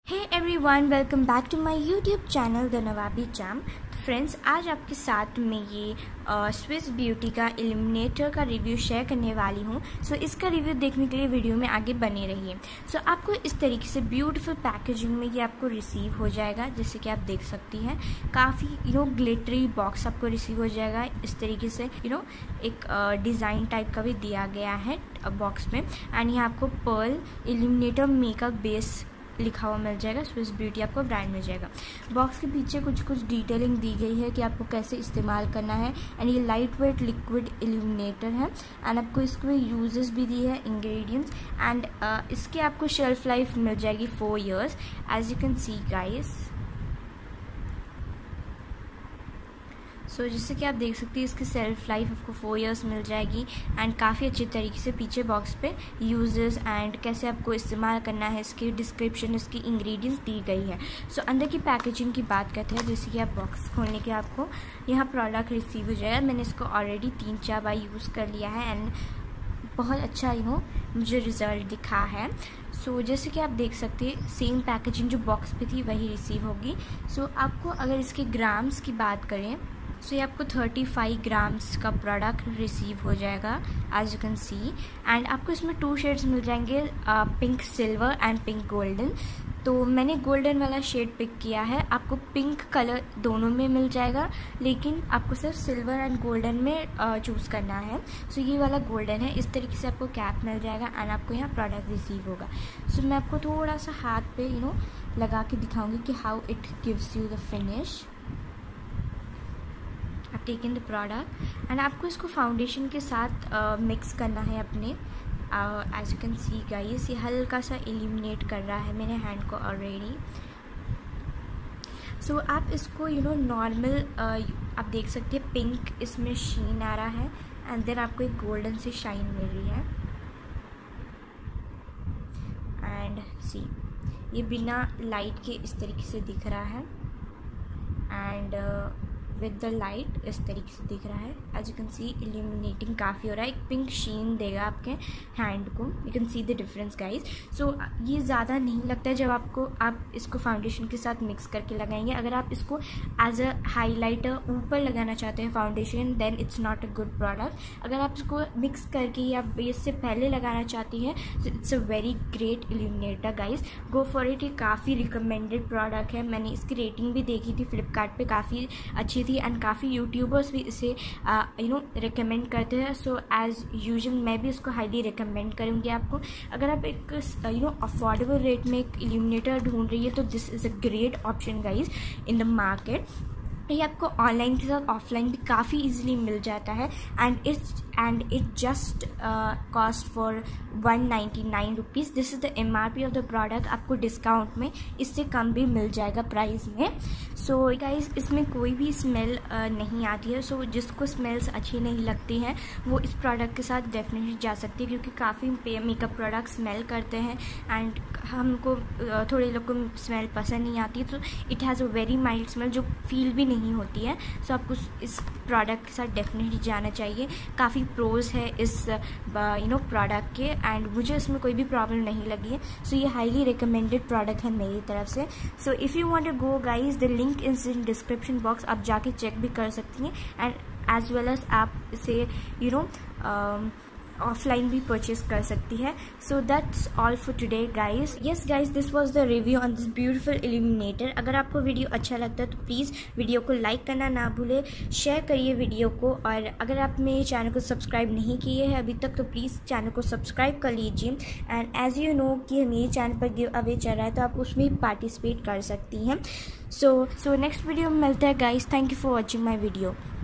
Hey everyone, welcome back to my YouTube channel the Nawabi jam. Friends, आज आपके साथ में ये स्विस ब्यूटी का इल्यूमिनेटर का रिव्यू शेयर करने वाली हूँ। सो इसका रिव्यू देखने के लिए वीडियो में आगे बने रहिए। सो आपको इस तरीके से ब्यूटीफुल पैकेजिंग में ये आपको रिसीव हो जाएगा, जैसे कि आप देख सकती हैं। काफ़ी ग्लिटरी बॉक्स आपको रिसीव हो जाएगा इस तरीके से। एक डिज़ाइन टाइप का भी दिया गया है बॉक्स में। एंड यहाँ आपको पर्ल इल्यूमिनेटर मेकअप बेस लिखा हुआ मिल जाएगा। स्विस ब्यूटी आपको ब्रांड मिल जाएगा। बॉक्स के पीछे कुछ डिटेलिंग दी गई है कि आपको कैसे इस्तेमाल करना है। एंड ये लाइट वेट लिक्विड इल्यूमिनेटर है। एंड आपको इसके यूजेस भी दी है, इंग्रेडिएंट्स। एंड इसके आपको शेल्फ लाइफ मिल जाएगी 4 years, as you can see guys. So जैसे कि आप देख सकते हैं, इसकी सेल्फ लाइफ आपको 4 years मिल जाएगी। एंड काफ़ी अच्छी तरीके से पीछे बॉक्स पे यूजेस एंड कैसे आपको इस्तेमाल करना है, इसकी डिस्क्रिप्शन, इसकी इंग्रेडिएंट्स दी गई है। सो अंदर की पैकेजिंग की बात करते हैं। जैसे कि आप बॉक्स खोलने के आपको यहाँ प्रोडक्ट रिसीव हो जाएगा। मैंने इसको ऑलरेडी 3-4 बार यूज़ कर लिया है एंड बहुत अच्छा मुझे रिज़ल्ट दिखा है। सो जैसे कि आप देख सकते हैं, सेम पैकेजिंग जो बॉक्स पे थी वही रिसीव होगी। सो आपको अगर इसके ग्राम्स की बात करें, सो ये आपको 35 ग्राम्स का प्रोडक्ट रिसीव हो जाएगा, as you can see. And आपको इसमें 2 शेड्स मिल जाएंगे, pink silver and pink golden. तो मैंने गोल्डन वाला शेड पिक किया है। आपको पिंक कलर दोनों में मिल जाएगा, लेकिन आपको सिर्फ सिल्वर एंड गोल्डन में चूज़ करना है। सो ये वाला गोल्डन है। इस तरीके से आपको कैप मिल जाएगा एंड आपको यहाँ प्रोडक्ट रिसीव होगा। सो मैं आपको थोड़ा सा हाथ पे लगा के दिखाऊंगी कि how it gives you the finish. Taken the product and आपको इसको फाउंडेशन के साथ मिक्स करना है अपने। As you can see guys, ये हल्का सा इल्यूमिनेट कर रहा है मेरे हैंड को ऑलरेडी। सो आप इसको नॉर्मल आप देख सकते हैं, पिंक इसमें शीन आ रहा है एंड देन आपको एक गोल्डन सी शाइन मिल रही है। एंड सी, ये बिना लाइट के इस तरीके से दिख रहा है एंड विद द लाइट इस तरीके से दिख रहा है। As you can see, illuminating काफ़ी हो रहा है। एक पिंक शीन देगा आपके हैंड को। You can see the difference guys. So ये ज़्यादा नहीं लगता है जब आप इसको फाउंडेशन के साथ मिक्स करके लगाएंगे। अगर आप इसको एज अ हाईलाइटर ऊपर लगाना चाहते हैं foundation, then it's not a good product. अगर आप इसको मिक्स करके या बेस से पहले लगाना चाहती हैं, so it's a very great illuminator guys. Go for it. ये काफ़ी रिकमेंडेड प्रोडक्ट है। मैंने इसकी रेटिंग भी देखी थी फ्लिपकार्ट पे, काफ़ी अच्छी थी एंड काफ़ी यूट्यूबर्स भी इसे रिकमेंड करते हैं। सो एज यूजुअल मैं भी इसको हाईली रिकमेंड करूँगी आपको। अगर आप एक अफोर्डेबल रेट में एक इल्यूमिनेटर ढूंढ रही है, तो this is a great option guys in the market. ये आपको ऑनलाइन के साथ ऑफलाइन भी काफ़ी इजीली मिल जाता है and it just cost for 199 rupees. This is the MRP of the product. आपको डिस्काउंट में इससे कम भी मिल जाएगा प्राइस में। सो गाइज, इसमें कोई भी स्मेल नहीं आती है। सो जिसको स्मेल्स अच्छी नहीं लगती हैं वो इस प्रोडक्ट के साथ डेफिनेटली जा सकती है, क्योंकि काफ़ी मेकअप प्रोडक्ट स्मेल करते हैं एंड हमको थोड़े लोग को स्मेल पसंद नहीं आती। तो it has a very mild smell जो फील भी नहीं होती है। सो आपको इस प्रोडक्ट के साथ डेफिनेटली जाना चाहिए। काफ़ी प्रोज है इस प्रोडक्ट के एंड मुझे इसमें कोई भी प्रॉब्लम नहीं लगी है। सो ये हाईली रिकमेंडेड प्रोडक्ट है मेरी तरफ से। So if you want to go guys, the link is in description box. आप जाके चेक भी कर सकती हैं एंड एज वेल एज आप इसे ऑफलाइन भी परचेज कर सकती है। So that's all for today guys. Yes guys, this was the review on this beautiful illuminator. अगर आपको वीडियो अच्छा लगता है तो प्लीज़ वीडियो को लाइक करना ना भूले, शेयर करिए वीडियो को। और अगर आप मेरे चैनल को सब्सक्राइब नहीं किए हैं अभी तक, तो प्लीज़ चैनल को सब्सक्राइब कर लीजिए। एंड एज यू नो कि मेरे चैनल पर गिव अवे चल रहा है, तो आप उसमें भी पार्टिसिपेट कर सकती हैं। सो नेक्स्ट वीडियो में मिलता है guys. Thank you for watching my video.